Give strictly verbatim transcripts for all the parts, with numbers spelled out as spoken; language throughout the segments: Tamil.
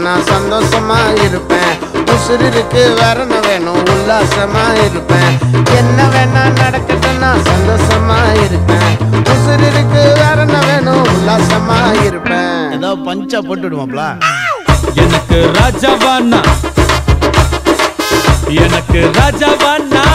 நான் சந்தோஷமா இருப்பேன். உசுறு இருக்கு வேற என்ன வேணும், உல்லாசமா இருப்பேன். என்ன வேணா நடக்கட்டும் நான் சந்தோஷமா இருப்பேன். உசுறு இருக்கு வேற என்ன வேணும், உல்லாசமா இருப்பேன். ஏதோ பஞ்சா போட்டு விடுவாப்ல. எனக்கு ராஜாவானா, எனக்கு ராஜாவானா,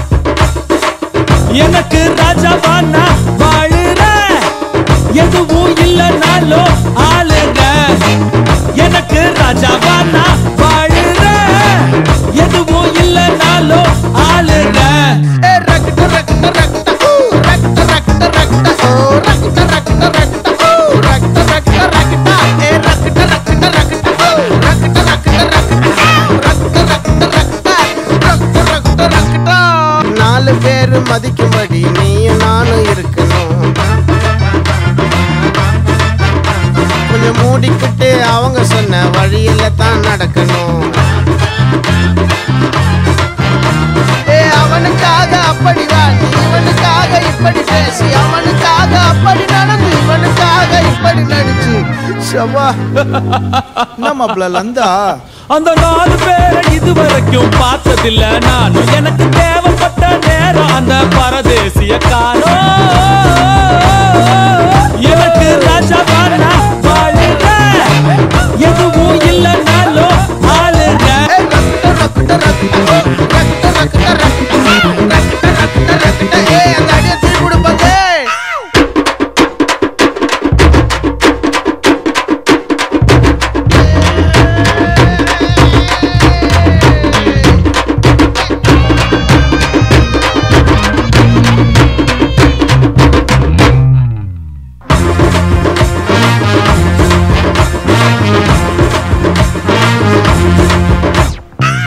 எனக்கு ராஜாவானா வாழுற, எதுவும் இல்லைனாலும் ஆளுங்க. எனக்கு ராஜாவானா வாழுற, எதுவும் இல்லைனாலும் ஆளுங்க. நாலு பேரு மதிக்கும்படி நீயும் நானும் இருக்கணும். கொஞ்சம் மூடிக்கிட்டு அவங்க சொன்ன வழியில தான் நடக்கணும். ஏ அவனுக்காக அப்படிதான், இவனுக்காக இப்படி பேசி, அவனுக்காக அப்படி நடந்து, இவனுக்காக இப்படி நடிச்சு. சவா நம்மள லந்தா அந்த நாலு பேரை இதுவரைக்கும் பார்த்ததில்ல நானும். எனக்கு தேவைப்பட்ட நேரம் அந்த பரதேசிய காணோம். எனக்கு ராஜாவானா வாழுங்க, எதுவும் இல்லைனாலும் ஆளுங்க.